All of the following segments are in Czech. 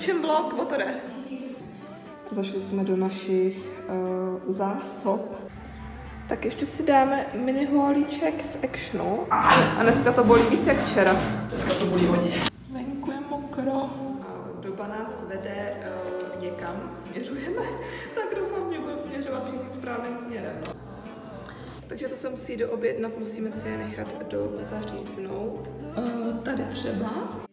Točím vlog, o to jde. Zašli jsme do našich zásob. Tak ještě si dáme mini holíček z Actionu. A dneska to bolí víc jak včera. Dneska to bolí hodně. Venku je mokro. Doba nás vede někam, směřujeme. Tak doufám, že budeme směřovat všichni správným směrem. No. Takže to se musí doobjednat, musíme si je nechat zaříznout. Tady třeba.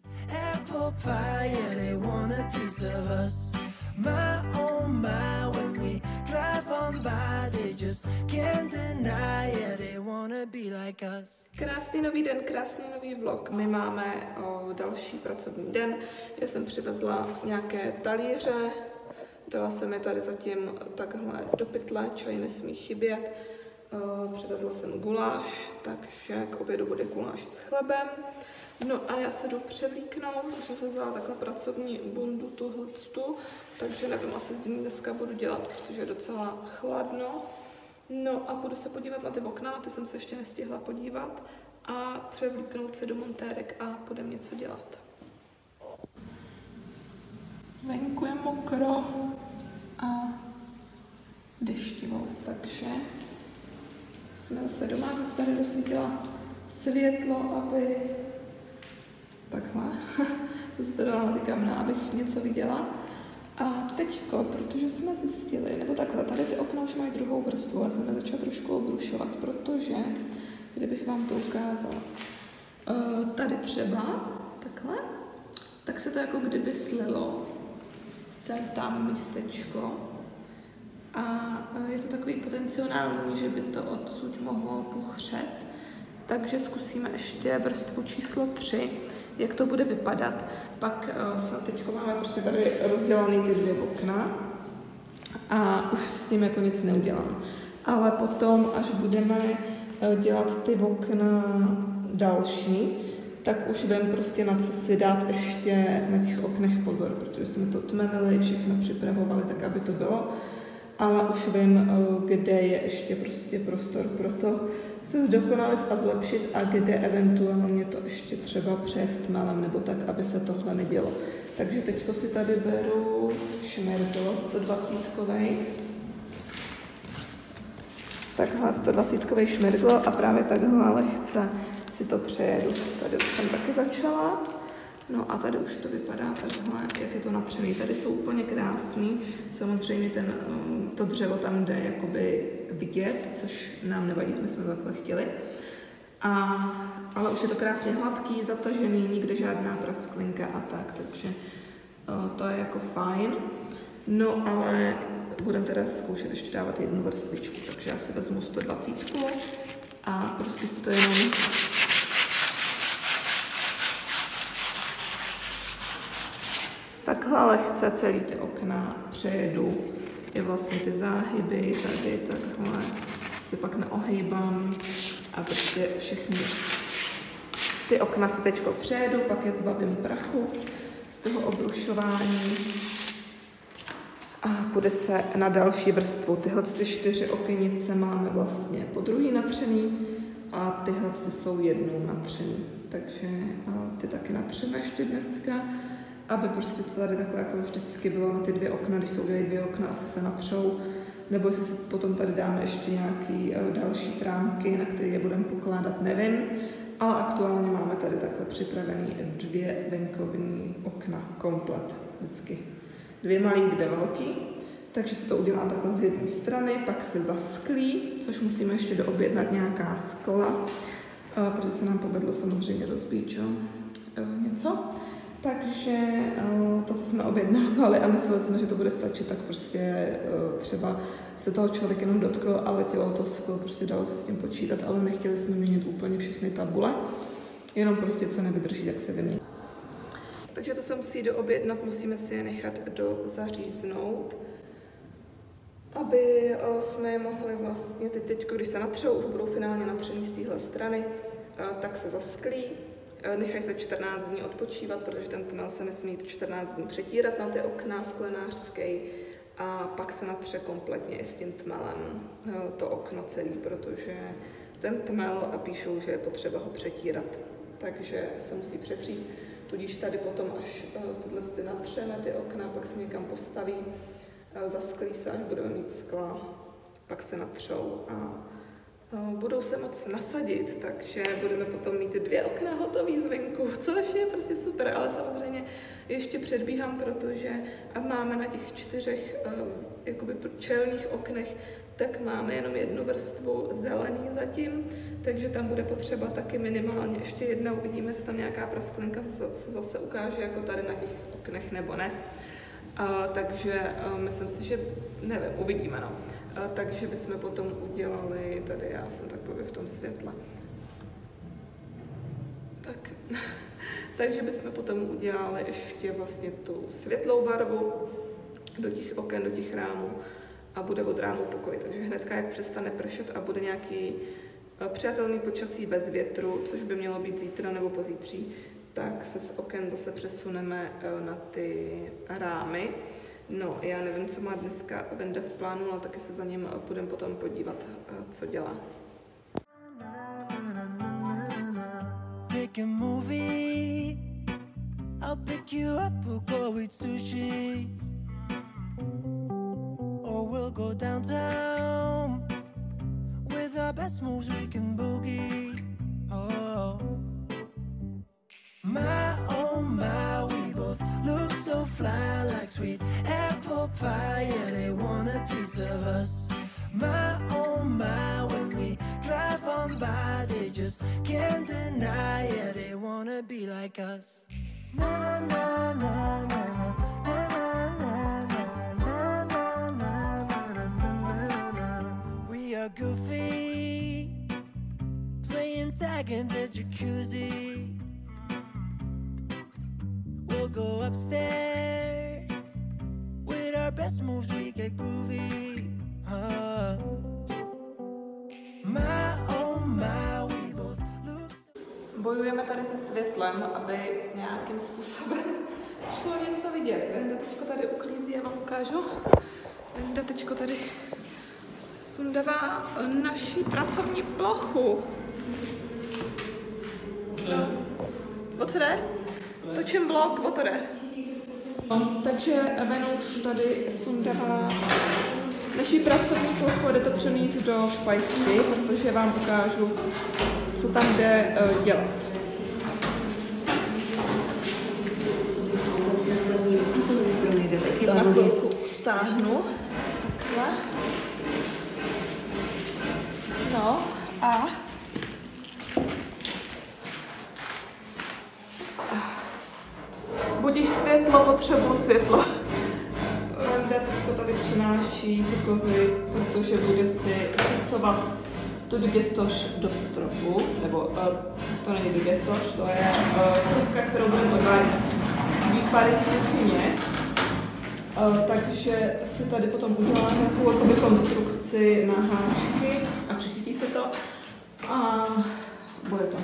Krásný nový den, krásný nový vlog. My máme další pracovní den. Já jsem přivezla nějaké talíře, dala jsem je tady zatím takhle do pytle, čaj nesmí chybět. Přivezla jsem guláš, takže k obědu bude guláš s chlebem. No a já se jdu převlíknout, už jsem se vzala takhle pracovní bundu tuhletu, takže nevím, asi z ní dneska budu dělat, protože je docela chladno. No a budu se podívat na ty okna, na ty jsem se ještě nestihla podívat a převlíknout se do montérek a budeme něco dělat. Venku je mokro a deštivo, takže jsme zase doma, zase tady rozsvítila světlo, aby takhle, to se to dala na ty kamna, abych něco viděla. A teďko, protože jsme zjistili, nebo takhle, tady ty okna už mají druhou vrstvu, já jsem je začala trošku obrušovat, protože, kdybych vám to ukázala, tady třeba, takhle, tak se to jako kdyby slilo, sem tam místečko, a je to takový potenciální, že by to odsud mohlo puchřet, takže zkusíme ještě vrstvu číslo 3, jak to bude vypadat. Pak teď máme prostě tady rozdělaný ty dvě okna a už s tím jako nic neudělám. Ale potom, až budeme dělat ty okna další, tak už vím prostě na co si dát ještě na těch oknech pozor, protože jsme to tmenili, všechno připravovali tak, aby to bylo. Ale už vím, kde je ještě prostě prostor pro to se zdokonalit a zlepšit a kde eventuálně to ještě třeba přejet tmelem nebo tak, aby se tohle nedělo. Takže teďko si tady beru šmerdlo 120kovej. Takhle 120kovej šmerdlo a právě takhle lehce si to přejedu. Tady už jsem taky začala. No a tady už to vypadá takhle, jak je to natřený. Tady jsou úplně krásný. Samozřejmě to dřevo tam jde jakoby vidět, což nám nevadí, my jsme to takhle chtěli. Ale už je to krásně hladký, zatažený, nikde žádná prasklinka a tak, takže to je jako fajn. No ale budeme teda zkoušet ještě dávat jednu vrstvičku, takže já si vezmu 120 a prostě si to jenom takhle lehce celý ty okna přejedu. Je vlastně ty záhyby tady takhle si pak neohejbám a prostě všechny ty okna si teďko přejedu, pak je zbavím prachu z toho obrušování a půjde se na další vrstvu. Tyhle 4 okenice máme vlastně po druhý natřený a tyhle jsou jednou natřený, takže ty taky natřeme ještě dneska, aby prostě to tady takhle jako vždycky bylo na ty 2 okna, když jsou 2 okna, asi se natřou, nebo jestli si potom tady dáme ještě nějaký další trámky, na které je budeme pokládat, nevím, ale aktuálně máme tady takhle připravený 2 venkovní okna komplet, vždycky 2 malý, 2 velký, takže se to udělá takhle z jedné strany, pak se zasklí, což musíme ještě doobjednat nějaká skla, protože se nám povedlo samozřejmě rozbít něco. Takže to, co jsme objednávali a mysleli jsme, že to bude stačit, tak prostě třeba se toho člověk jenom dotkl a letělo to sklo, prostě dalo se s tím počítat, ale nechtěli jsme měnit úplně všechny tabule, jenom prostě co nevydrží, jak se vymění. Takže to se musí doobjednat, musíme si je nechat zaříznout, aby jsme je mohli vlastně teď, když se natřou, už budou finálně natřený z téhle strany, tak se zasklí. Nechají se 14 dní odpočívat, protože ten tmel se nesmí 14 dní přetírat na ty okna sklenářské a pak se natře kompletně i s tím tmelem to okno celý, protože ten tmel píšou, že je potřeba ho přetírat, takže se musí přetřít. tudíž tady potom, až tyhle natřeme ty okna, pak se někam postaví, zasklí se, až budeme mít skla, pak se natřou a budou se moc nasadit, takže budeme potom mít 2 okna hotový zvenku, což je prostě super, ale samozřejmě ještě předbíhám, protože máme na těch 4 jakoby čelních oknech, tak máme jenom 1 vrstvu zelený zatím, takže tam bude potřeba taky minimálně ještě 1, uvidíme, jestli tam nějaká prasklinka se zase ukáže jako tady na těch oknech nebo ne. Takže myslím si, že nevím, uvidíme, no. Takže bychom potom udělali, tady já jsem takový v tom světle. Tak, takže bychom potom udělali ještě vlastně tu světlou barvu do těch oken, do těch rámů a bude od rámu pokoj. Takže hnedka, jak přestane pršet a bude nějaký přijatelný počasí bez větru, což by mělo být zítra nebo pozítří, tak se z oken zase přesuneme na ty rámy. No, já nevím, co má dneska Venda v plánu, ale taky se za ním půjdeme potom podívat, co dělá. Pick a movie, I'll pick you up, we'll go eat sushi, or we'll go downtown, with our best moves we can boogie, oh my, we both look so fly like sweet apple pie, yeah, they want a piece of us. Oh my, when we drive on by, they just can't deny, yeah, they wanna be like us. Na na na na na na na na na na na. We are goofy, playing tag in the jacuzzi. We'll go upstairs, with our best moves we get groovy. We both look... Bojujeme tady se světlem, aby nějakým způsobem šlo něco vidět. Venda teďko tady uklízí, já vám ukážu. Venda teďko tady sundává naši pracovní plochu. No. O co jde? Točím vlog, o to jde. No, takže Vena už tady sundává naší pracovní plochu, jde to přenést do špajsky, protože vám ukážu, co tam jde dělat. To na chvilku stáhnu. Takhle. No a budíš světlo, potřebuji světlo. Venda teďko tady přináší ty kozy, protože bude si fixovat tu digestoř do stropu, nebo to není digestoř, to je trubka, kterou budeme odvádět výpary z kuchyně. Takže si tady potom uděláme nějakou konstrukci na háčky a přichytí se to a bude to.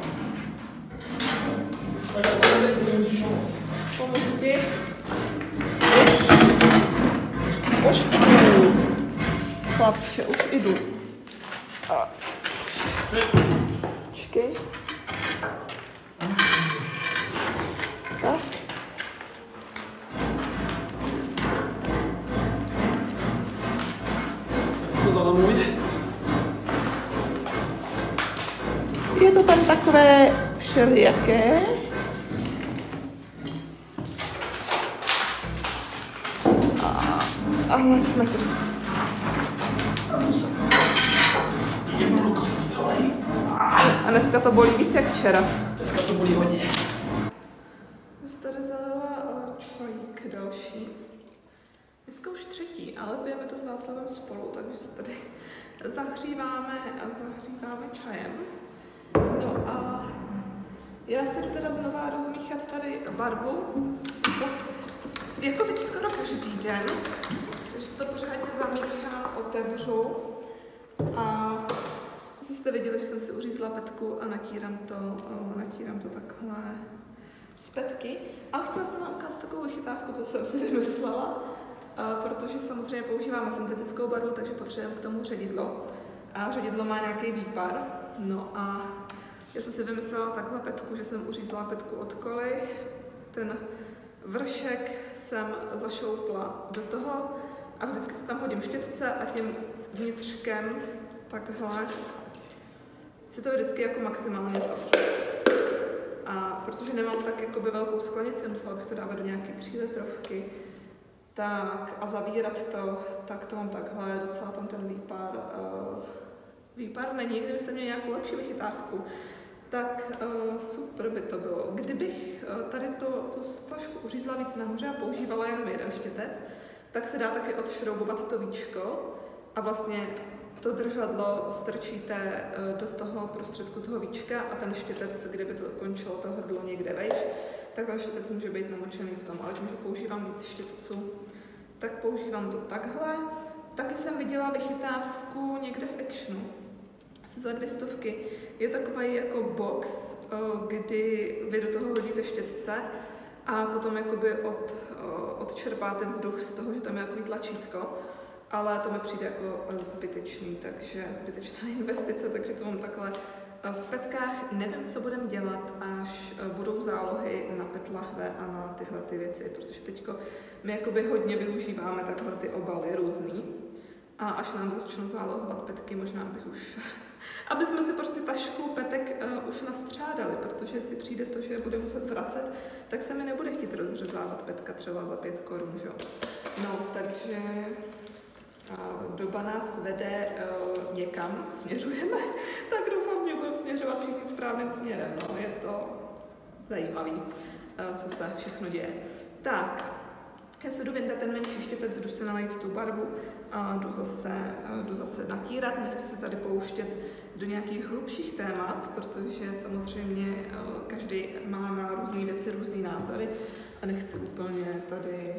Pomůžu ti. Už jdu. Chlapče, už jdu. Počkej. Tak. Co zalamuje? Je to tam takové všelijaké. Ale jsme tu. A dneska to bolí víc jak včera. Dneska to bolí hodně. Já se tady zalila čajík další. Dneska už 3, ale pijeme to s Václavem spolu, takže se tady zahříváme čajem. No a já se jdu teda znova rozmíchat tady barvu. Jako teď skoro každý den. Takže se to pořádně zamíchám, otevřu a asi jste viděli, že jsem si uřízla petku a natírám to takhle z petky. Ale chtěla jsem vám ukázat takovou vychytávku, co jsem si vymyslela, protože samozřejmě používáme syntetickou barvu, takže potřebujeme k tomu ředidlo. A ředidlo má nějaký výpar. No a já jsem si vymyslela takhle petku, že jsem uřízla petku od koly ten vršek jsem zašoupla do toho a vždycky si tam hodím štětce a tím vnitřkem takhle si to vždycky jako maximálně zavřu. A protože nemám tak jakoby velkou sklenici, musela bych to dávat do nějaké 3 litrovky, tak a zavírat to, tak to mám takhle, docela tam ten výpar není. Kdybyste měli nějakou lepší vychytávku, tak super by to bylo. Kdybych tady tu flašku uřízla víc nahoře a používala jenom jeden štětec, tak se dá taky odšroubovat to víčko a vlastně to držadlo strčíte do toho prostředku toho víčka a ten štětec, kdyby to končilo to hrdlo někde vejš, tak ten štětec může být namočený v tom, ale tím, že používám víc štětců, tak používám to takhle. Taky jsem viděla vychytávku někde v Actionu, asi za 200. Je takový jako box, kdy vy do toho hodíte štětce a potom jakoby odčerpáte vzduch z toho, že tam je takový tlačítko, ale to mi přijde jako zbytečný, takže zbytečná investice, takže to mám takhle v petkách. Nevím, co budeme dělat, až budou zálohy na PET lahve a na tyhle ty věci, protože teďko my jakoby hodně využíváme takhle ty obaly různý a až nám začnou zálohovat petky, možná bych už, aby jsme si prostě tašku petek už nastřádali, protože si přijde to, že bude muset vracet, tak se mi nebude chtít rozřezávat petka třeba za 5 korun, že jo. No, takže doba nás vede někam, směřujeme, tak doufám, že budeme směřovat všichni správným směrem. No, je to zajímavý, co se všechno děje. Tak, já se jdu vyndat ten menší štětec, jdu se nalejt tu barvu a jdu zase natírat. Nechci se tady pouštět do nějakých hlubších témat, protože samozřejmě každý má na různé věci různý názory a nechci úplně tady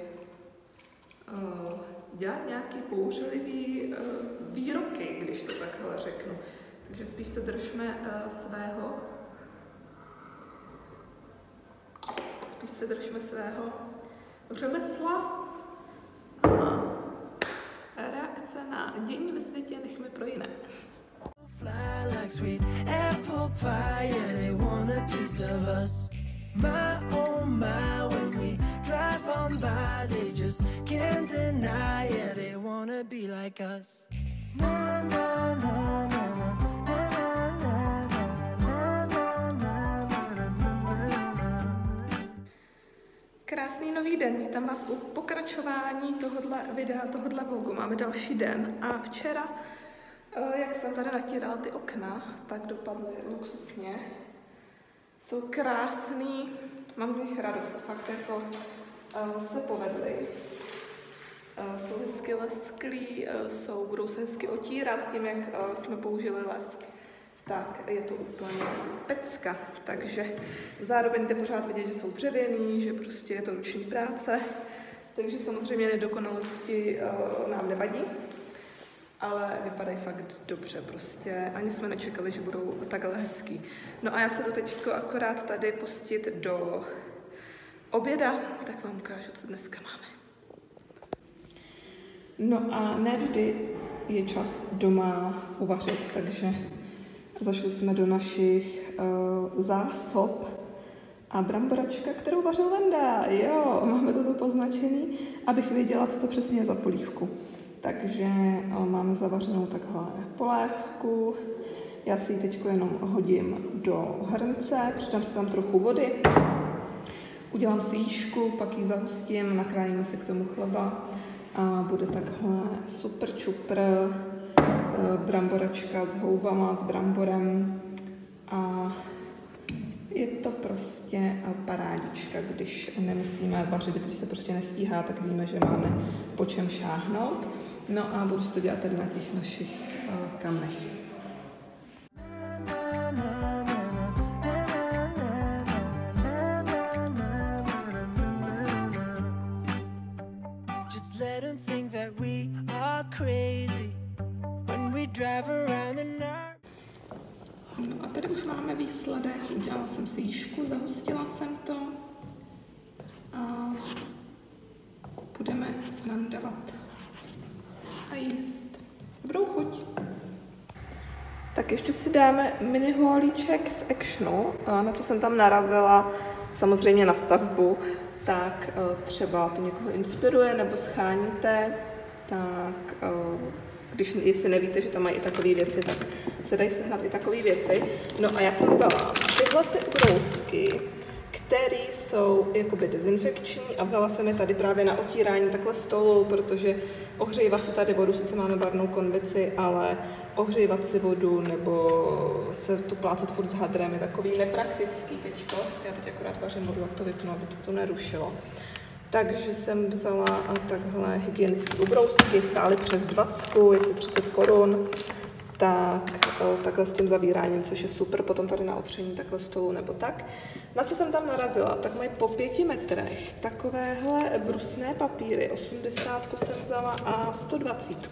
dělat nějaký pouřelivý výroky, když to takhle řeknu. Takže spíš se držme svého řemesla a reakce na dění ve světě nechme pro jiné. My oh my, when we drive on by, they just can't deny it. They wanna be like us. Na, na, na, na, Krásný nový den, vítám vás u pokračování tohohle videa, tohohle vlogu. Máme další den a včera, jak jsem tady natírala ty okna, tak dopadly luxusně. Jsou krásný, mám z nich radost, fakt jako se povedly. Jsou hezky lesklí, budou se hezky otírat tím, jak jsme použili lesk. Tak je to úplně pecka, takže zároveň jde pořád vidět, že jsou dřevěný, že prostě je to ruční práce, takže samozřejmě nedokonalosti nám nevadí, ale vypadají fakt dobře prostě, ani jsme nečekali, že budou takhle hezký. No a já se jdu teď akorát tady pustit do oběda, tak vám ukážu, co dneska máme. No a ne vždy je čas doma uvařit, takže zašli jsme do našich zásob a bramboračka, kterou vařil Venda. Jo, máme to tu poznačený, abych věděla, co to přesně je za polívku. Takže máme zavařenou takhle polévku. Já si ji teď jenom hodím do hrnce, přidám si tam trochu vody, udělám si jížku, pak ji zahustím, nakrájíme si k tomu chleba a bude takhle super čupr, bramboračka s houbama, s bramborem a je to prostě parádička, když nemusíme vařit, když se prostě nestíhá, tak víme, že máme po čem šáhnout. No a budu si to dělat tady na těch našich kamnech. No a tady už máme výsledek, udělala jsem si jížku, zahustila jsem to a budeme nandavat a jíst. Dobrou chuť! Tak ještě si dáme mini holíček z Actionu, na co jsem tam narazila, samozřejmě na stavbu, tak třeba to někoho inspiruje nebo scháníte, tak jestli nevíte, že tam mají i takové věci, tak se dají sehnat i takové věci. No a já jsem vzala tyhle ty ubrousky, které jsou jakoby dezinfekční a vzala jsem je tady právě na otírání takhle stolu, protože ohřívat si tady vodu, sice máme barvnou konvici, ale ohřívat si vodu nebo se tu plácat furt s hadrem je takový nepraktický teďko. Já teď akorát vařím vodu, jak to vypnu, aby to tu nerušilo. Takže jsem vzala takhle hygienické ubrousky, stály přes 20, jestli 30 korun. Takhle s tím zavíráním, což je super, potom tady na otření takhle stolu nebo tak. Na co jsem tam narazila? Tak mají po 5 metrech takovéhle brusné papíry, 80 jsem vzala a 120.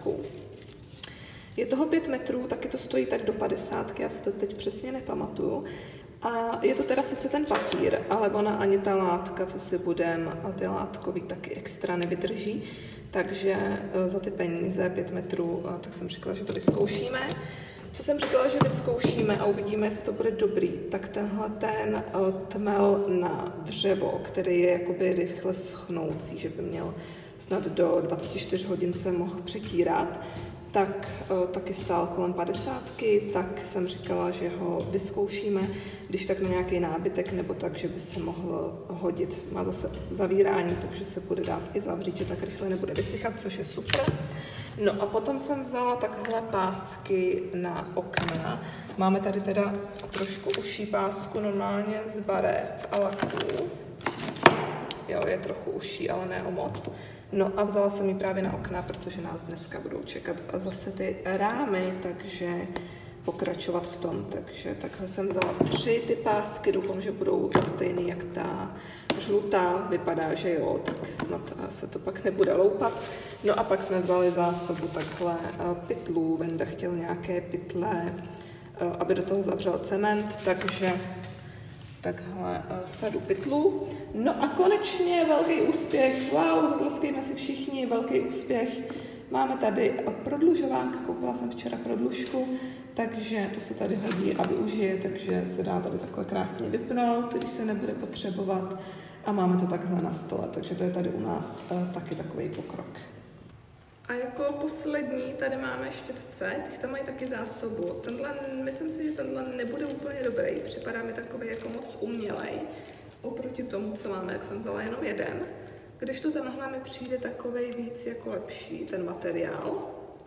Je toho 5 metrů, taky to stojí tak do 50, já si to teď přesně nepamatuju. A je to teda sice ten papír, ale ona ani ta látka, co si budem, a ty látkový taky extra nevydrží. Takže za ty peníze 5 metrů, tak jsem říkala, že to vyzkoušíme. Co jsem říkala, že vyzkoušíme a uvidíme, jestli to bude dobrý, tak tenhle ten tmel na dřevo, který je jakoby rychle schnoucí, že by měl snad do 24 hodin se mohl přetírat, tak taky stál kolem 50, tak jsem říkala, že ho vyzkoušíme, když tak na nějaký nábytek, nebo tak, že by se mohl hodit. Má zase zavírání, takže se bude dát i zavřít, že tak rychle nebude vysychat, což je super. No a potom jsem vzala takhle pásky na okna. Máme tady teda trošku užší pásku, normálně z barev a laků. Jo, je trochu užší, ale ne o moc. No a vzala jsem ji právě na okna, protože nás dneska budou čekat zase ty rámy, takže pokračovat v tom. Takže takhle jsem vzala 3 ty pásky, doufám, že budou stejný jak ta žlutá. Vypadá, že jo, tak snad se to pak nebude loupat. No a pak jsme vzali zásobu takhle pytlů. Venda chtěl nějaké pytle, aby do toho zavřel cement, takže takhle sadu pytlů. No a konečně velký úspěch, wow, zatleskejme si všichni, velký úspěch. Máme tady prodlužovák, koupila jsem včera prodlužku, takže to se tady hodí a využije, takže se dá tady takhle krásně vypnout, když se nebude potřebovat a máme to takhle na stole, takže to je tady u nás taky takový pokrok. A jako poslední tady máme štětce, těch tam mají taky zásobu. Tenhle, myslím si, že tenhle nebude úplně dobrý, připadá mi takový jako moc umělej, oproti tomu, co máme, jak jsem vzala jenom jeden. Když to tenhle mi přijde takovej víc jako lepší, ten materiál,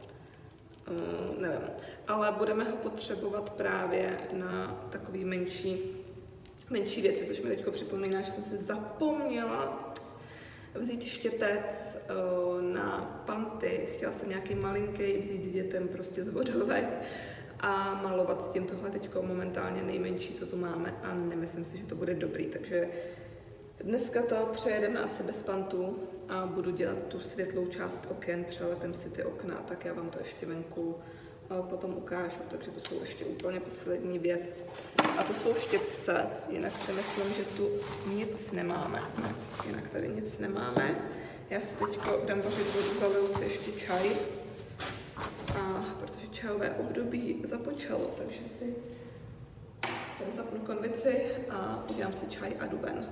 nevím, ale budeme ho potřebovat právě na takový menší věci, což mi teďko připomíná, že jsem si zapomněla vzít štětec na panty. Chtěla jsem nějaký malinký vzít dětem prostě z vodovek a malovat s tím. Tohle teďko momentálně nejmenší, co tu máme a nemyslím si, že to bude dobrý, takže dneska to přejedeme asi bez pantů a budu dělat tu světlou část oken, přelepím si ty okna, tak já vám to ještě venku potom ukážu, takže to jsou ještě úplně poslední věc. A to jsou štětce, jinak si myslím, že tu nic nemáme. Ne, jinak tady nic nemáme. Já si teďko dám vařit vodu, zaliju si ještě čaj, protože čajové období započalo, takže si zapnu konvici a udělám si čaj a jdu ven.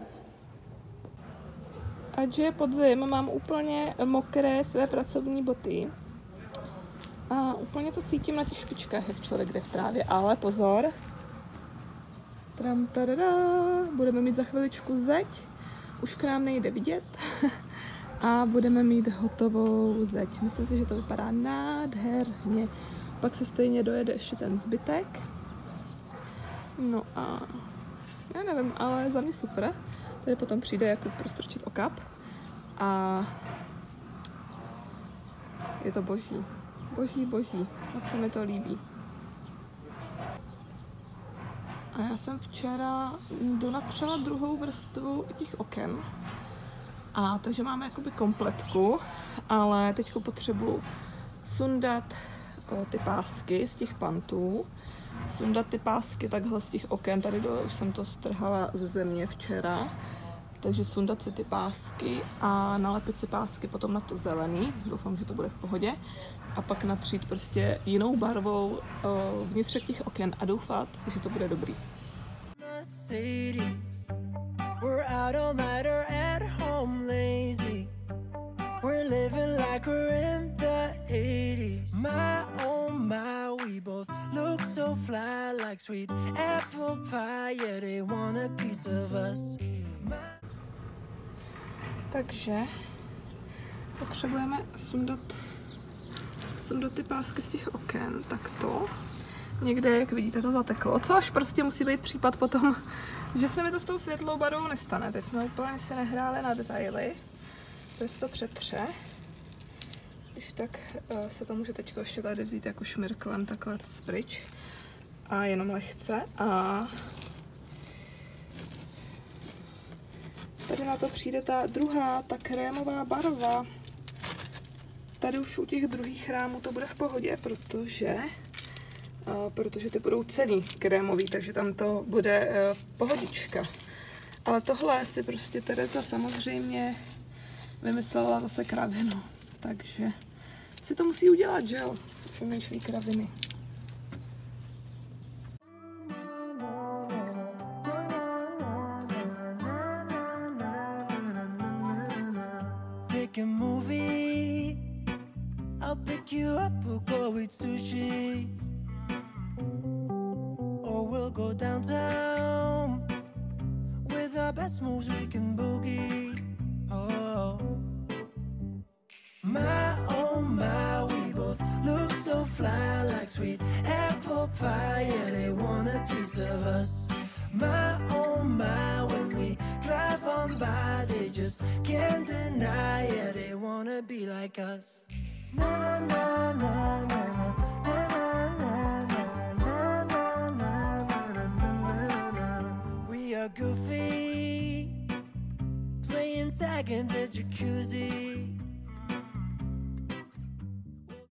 Ať je podzim, mám úplně mokré své pracovní boty. A úplně to cítím na těch špičkách, jak člověk jde v trávě, ale pozor. Tram, tadada, budeme mít za chviličku zeď, už k nám nejde vidět. A budeme mít hotovou zeď. Myslím si, že to vypadá nádherně. Pak se stejně dojede ještě ten zbytek. No a já nevím, ale za mě super. Tady potom přijde jako prostrčit okap. A je to boží. Boží, moc se mi to líbí. A já jsem včera donatřela druhou vrstvu těch oken. A takže máme jakoby kompletku, ale teďko potřebuji sundat ty pásky z těch pantů, sundat ty pásky takhle z těch oken, tady dole už jsem to strhala ze země včera, Takže sundat si ty pásky a nalepit si pásky potom na to zelený. Doufám, že to bude v pohodě. A pak natřít prostě jinou barvou vnitřek těch oken a doufat, že to bude dobrý. We're out all night or at home lazy. We're living like we're in the 80s. My oh my, we both look so fly like sweet apple pie. Yeah, they want a piece of us. Takže potřebujeme sundat ty pásky z těch oken, takto. Někde, jak vidíte, to zateklo, což prostě musí být případ potom, že se mi to s tou světlou barvou nestane. Teď jsme úplně si nehráli na detaily. To se to přetře. Když tak se to může teď ještě tady vzít jako šmirklem takhle pryč. A jenom lehce. A tady na to přijde ta druhá, ta krémová barva. Tady už u těch druhých rámů to bude v pohodě, protože ty budou celý krémový, takže tam to bude pohodička. Ale tohle si prostě Tereza samozřejmě vymyslela zase kravinu, takže si to musí udělat, že jo? Vymýšlí kraviny. Pick a movie, I'll pick you up, we'll go eat sushi. Or we'll go downtown. With our best moves we can boogie. Oh my, we both look so fly like sweet apple pie. Yeah, they want a piece of us. My oh my, when we drive on by, they just can't deny. Yeah, they wanna be like us. Na na na na na. Goofy, playing tag in the jacuzzi.